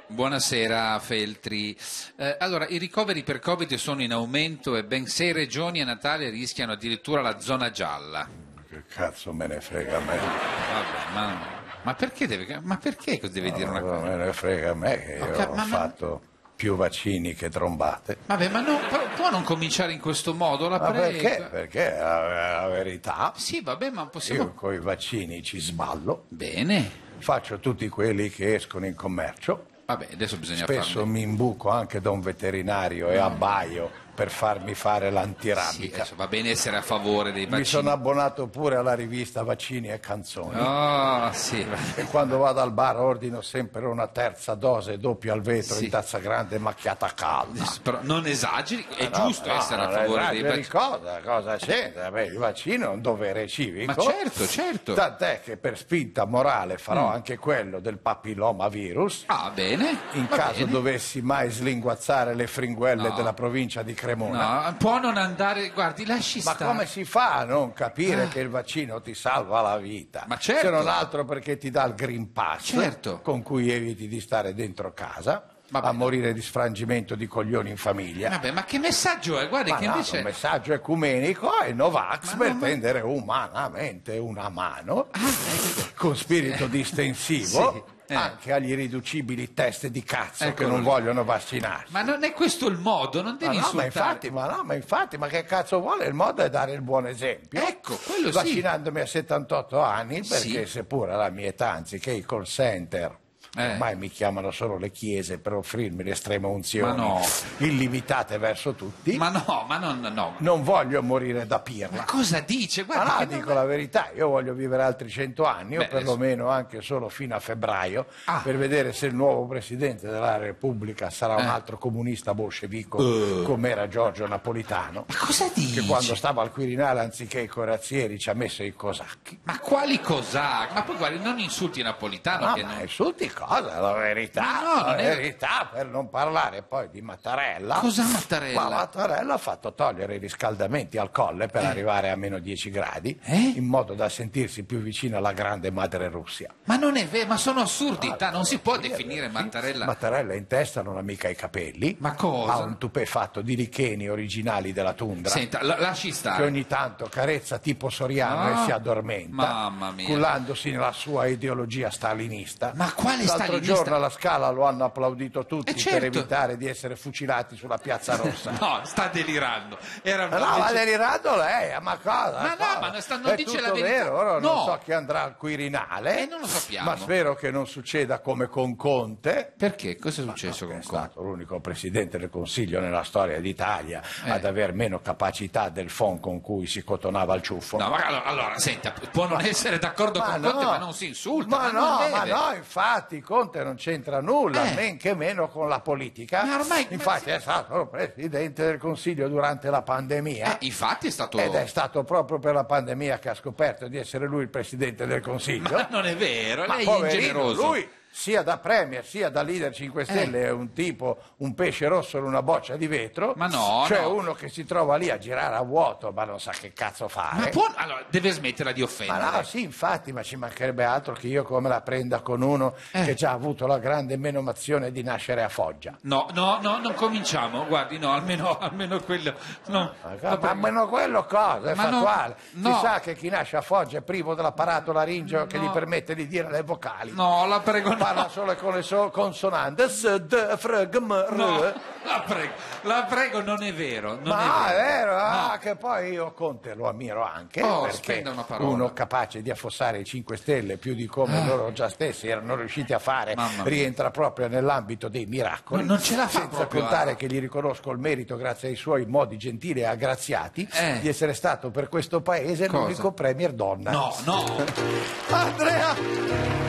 Buonasera Feltri. Allora, i ricoveri per Covid sono in aumento e ben 6 regioni a Natale rischiano addirittura la zona gialla. Che cazzo me ne frega a me? Vabbè, ma perché deve dire una cosa? Me ne frega a me che io ho fatto più vaccini che trombate. Vabbè, ma può non cominciare in questo modo, la prego. Perché? Perché è la verità. Sì, vabbè, ma possiamo... Io con i vaccini ci sballo. Bene. Faccio tutti quelli che escono in commercio. Vabbè, adesso bisogna Spesso mi imbuco anche da un veterinario e abbaio per farmi fare Sì, l'antirabica. adesso va bene essere a favore dei vaccini. Mi sono abbonato pure alla rivista Vaccini e Canzoni. Oh, sì. E quando vado al bar ordino sempre una terza dose doppia al vetro Sì. in tazza grande macchiata calda. Però non esageri, è giusto essere a favore dei vaccini. Cosa c'entra? Beh, il vaccino è un dovere civico. Ma certo. Tant'è che per spinta morale farò anche quello del papillomavirus. Ah, bene. In va caso bene. dovessi mai slinguazzare le fringuelle No. della provincia di Cremona. No, può non andare, guardi, lasci Ma stare. come si fa a non capire che il vaccino ti salva la vita? Ma certo. Se non altro perché ti dà il Green Pass, Certo. con cui eviti di stare dentro casa, Vabbè. a morire di sfrangimento di coglioni in famiglia. Vabbè, ma che messaggio è? Guardi Ma che no, invece... un messaggio ecumenico e Novax Ma per no, ma- tendere umanamente una mano, con spirito distensivo, Sì. anche agli irriducibili test di cazzo che Eccolo non lì. vogliono vaccinarsi. Ma non è questo il modo, non devi insultare. Ma infatti, ma che cazzo vuole? Il modo è dare il buon esempio. Ecco, quello sì. Vaccinandomi a 78 anni, perché Sì. seppur alla mia età, anziché i call center, ormai mi chiamano solo le chiese per offrirmi l'estrema unzione Ma no. illimitate verso tutti, Ma no. non voglio morire da Ma pirla. cosa dice? Ma Guarda no, che dico la verità, io voglio vivere altri 100 anni, Beh, o perlomeno anche solo fino a febbraio, Ah. per vedere se il nuovo Presidente della Repubblica sarà un altro comunista bolscevico come era Giorgio Napolitano, Ma cosa dice? che quando stava al Quirinale anziché i corazzieri ci ha messo i cosacchi. Ma quali cos'ha? Ma poi guardi, non insulti Napolitano No, che ma non... insulti cosa? La verità, Ma no, la non è- verità, per non parlare poi di Mattarella. Cosa Mattarella? Ma Mattarella ha fatto togliere i riscaldamenti al colle per arrivare a meno 10 gradi, Eh? in modo da sentirsi più vicino alla grande madre Russia. Ma non è vero, ma sono assurdità, non si può definire Mattarella... Mattarella in testa non ha mica i capelli. Ma cosa? Ha un tupè fatto di licheni originali della tundra. Senta, lasci Che stare. ogni tanto carezza tipo Soriano Ah, e si addormenta, mamma mia. cullandosi nella sua ideologia stalinista. Ma quale L'altro stalinista? giorno alla Scala lo hanno applaudito tutti per certo. evitare di essere fucilati sulla Piazza Rossa. No, sta delirando. Era Ma no, ma delirando lei, ma cosa? Ma no, cosa? ma non È dice tutto la verità. vero, ora No. non so chi andrà al Quirinale, non lo sappiamo. ma spero che non succeda come con Conte, Perché? Cosa è successo che con è Conte? stato l'unico Presidente del Consiglio nella storia d'Italia ad aver meno capacità del phon con cui si cotonava il ciuffo. No, ma allora, senta, può non essere d'accordo con Conte, ma non si insulta. Ma non no, deve. infatti Conte non c'entra nulla, men che meno con la politica. Ma ormai- Infatti è stato il Presidente del Consiglio durante la pandemia. Infatti è stato... Ed è stato proprio per la pandemia che ha scoperto di essere lui il Presidente del Consiglio. Ma non è vero, Ma lei è poverino, ingeneroso. lui sia da Premier sia da leader 5 Stelle è un tipo, un pesce rosso in una boccia di vetro, Ma no, cioè no. uno che si trova lì a girare a vuoto ma non sa che cazzo fare. Ma può... Allora, deve smetterla di Ma offendere. no, sì, infatti, ma ci mancherebbe altro che io come la prenda con uno che già ha avuto la grande menomazione di nascere a Foggia. No, non cominciamo, guardi, no, almeno quello... No. Ma almeno quello cosa, è Ma no, fattuale. no. Si sa che chi nasce a Foggia è privo dell'apparato laringeo che gli permette di dire le vocali. No, la prego, no. Parla solo con le consonanti. S, d, fr, g, m, r. No, la prego, non è vero. Non Ma è vero, No. che poi io Conte lo ammiro anche, Oh, perché spenda una parola. uno capace di affossare i 5 Stelle più di come loro già stessi erano riusciti a fare, Mamma mia. rientra proprio nell'ambito dei miracoli. Non ce la fa senza proprio, contare che gli riconosco il merito, grazie ai suoi modi gentili e aggraziati, di essere stato per questo paese Cosa? l'unico premier donna. No. Andrea!